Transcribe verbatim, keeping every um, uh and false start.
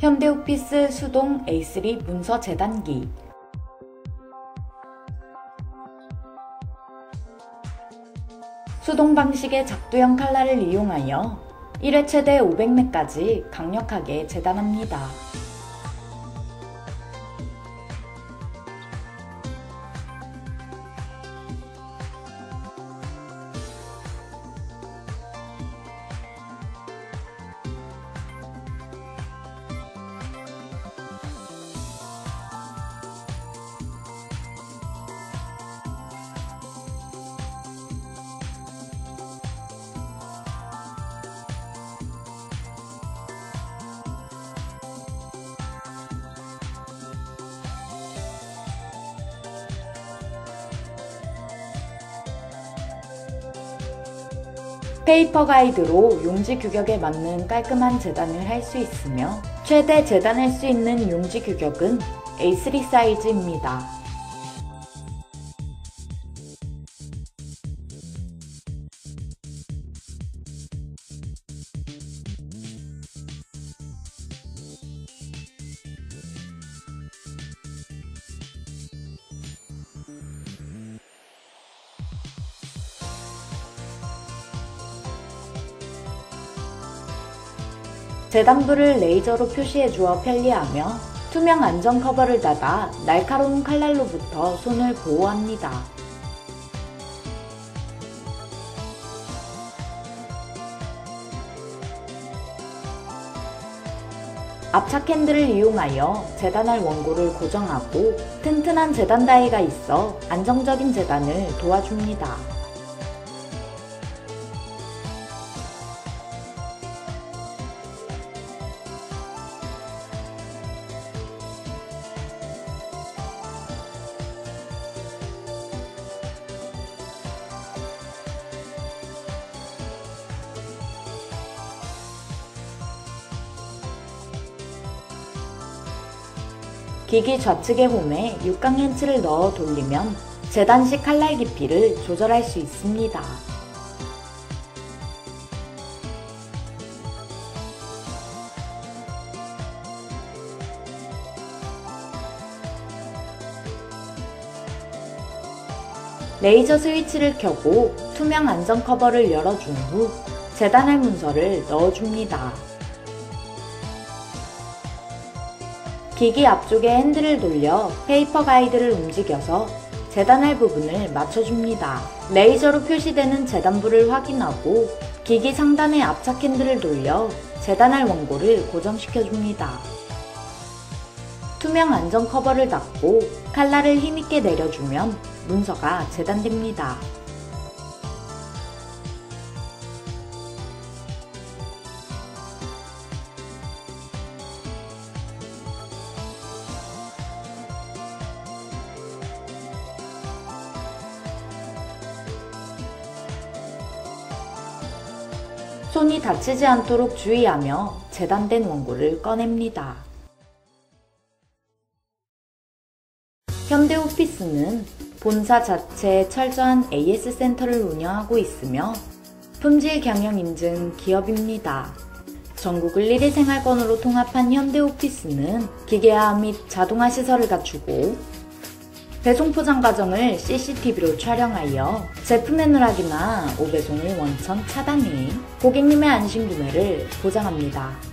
현대오피스 수동 에이 쓰리 문서 재단기. 수동 방식의 작두형 칼날을 이용하여 일 회 최대 오백 매까지 강력하게 재단합니다. 페이퍼 가이드로 용지 규격에 맞는 깔끔한 재단을 할 수 있으며 최대 재단할 수 있는 용지 규격은 에이 쓰리 사이즈입니다. 재단부를 레이저로 표시해 주어 편리하며 투명 안전 커버를 닫아 날카로운 칼날로부터 손을 보호합니다. 압착 핸들을 이용하여 재단할 원고를 고정하고 튼튼한 재단 다이가 있어 안정적인 재단을 도와줍니다. 기기 좌측의 홈에 육각 렌치를 넣어 돌리면 재단 시 칼날 깊이를 조절할 수 있습니다. 레이저 스위치를 켜고 투명 안전 커버를 열어준 후 재단할 문서를 넣어줍니다. 기기 앞쪽에 핸들을 돌려 페이퍼 가이드를 움직여서 재단할 부분을 맞춰줍니다. 레이저로 표시되는 재단부를 확인하고 기기 상단의 압착 핸들을 돌려 재단할 원고를 고정시켜줍니다. 투명 안전 커버를 닫고 칼날을 힘있게 내려주면 문서가 재단됩니다. 손이 다치지 않도록 주의하며 재단된 원고를 꺼냅니다. 현대오피스는 본사 자체에 철저한 에이 에스 센터를 운영하고 있으며 품질 경영 인증 기업입니다. 전국을 일 일 생활권으로 통합한 현대오피스는 기계화 및 자동화 시설을 갖추고 배송 포장 과정을 씨 씨 티 비로 촬영하여 제품의 누락이나 오배송을 원천 차단해 고객님의 안심 구매를 보장합니다.